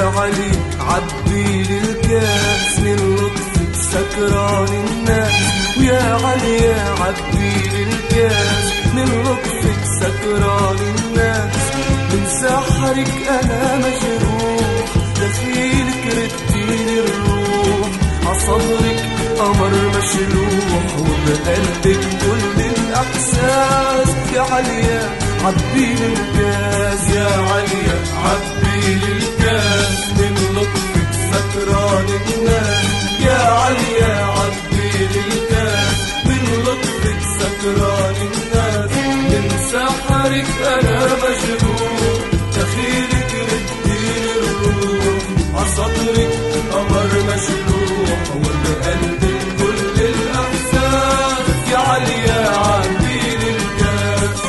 علي عبيلي الكاس من لطفك سكران الناس. ويا علي يا عبيلي الكاس من لطفك سكران الناس. من سحرك انا مجروح دخيلك رديني الروح. عصبرك قمر مشلوح وبقلبك كل الاحساس. يا علي يا عبيلي الكاس يا علي يا عبيلي الكاس من لطفك سكران الناس. يا علي يا عبيلي الكاس من لطفك سكران الناس. من سحرك انا مجروح دخيلك رديني الروح. عصبرك قمر مشلوح وبقلبك كل الاحساس. يا علي يا عبيلي الكاس.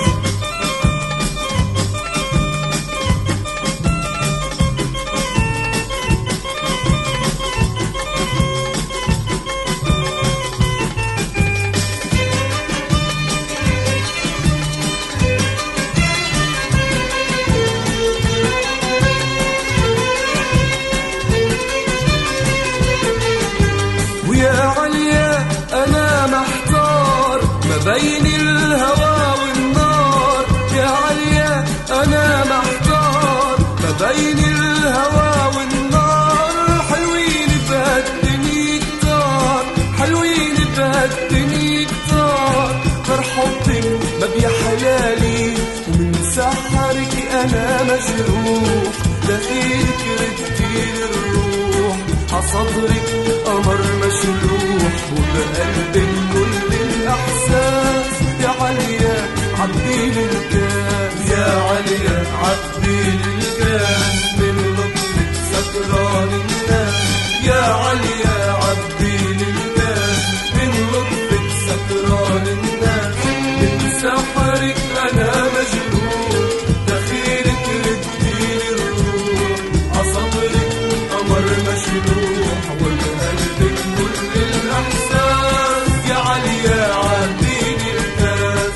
ويا عليا أنا محتار ما بين الهوى والنار. يا عليا أنا محتار ما بين الهوى والنار. حلوين بهالدنيا كتار حلوين بهالدنيا كتار. غير حبك ما بيحلالي ومن سحرك أنا مجروح دخيلك رديني الروح. عصبرك قمر مشلوح وبقلبك كل الأحساس. يا علي يا عبيلي الكاس يا علي يا عبيلي الكاس من لطفك سكران الناس. يا علي يا عبيلي الكاس من لطفك سكران الناس. من سحرك أنا مجروح دخيلك رديني الروح. عصبرك قمر مشلوح وبقلبك كل الأحساس. يا علي يا عبيلي الكاس.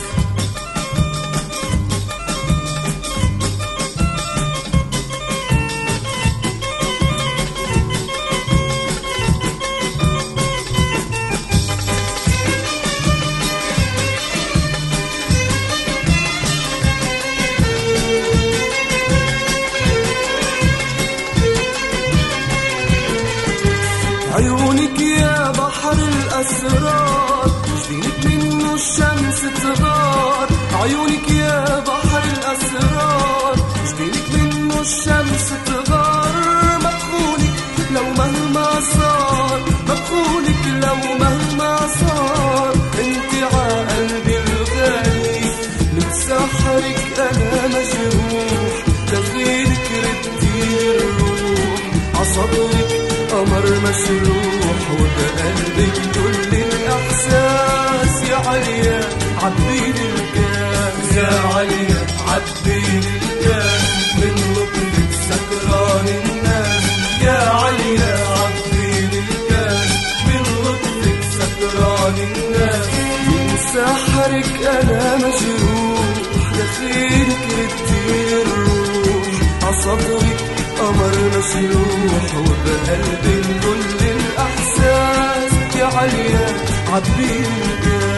عيونك يا بحر الأسرار جدينك منه الشمس تغار. عيونك يا بحر الأسرار جدينك منه الشمس تغار. مدخولك لو مهما صار مدخولك لو مهما صار. انت عقلبي الغالي من سحرك أنا مجروح دخيلك رديني الروح. عصبرك قمر مشلوح وبقلبك كل الأحساس. يا علي يا عبيلي الكاس يا علي يا عبيلي الكاس من لطفك سكران الناس. يا علي يا عبيلي الكاس من لطفك سكران الناس. من سحرك أنا مجروح دخيلك رديني الروح. عصبرك قمر مشلوح وبقلبك كل الأحساس. يا علي يا عبيلي الكاس.